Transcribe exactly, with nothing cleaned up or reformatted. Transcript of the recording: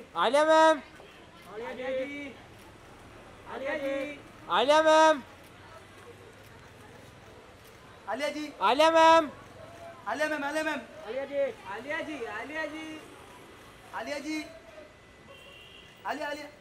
Alia ma'am, Alia ji, Alia ji, Alia ma'am, Alia ji, Alia ma'am, Alia ma'am, Alia ma'am, Alia ji, Alia ji, Alia ji, Alia ji, Alia Alia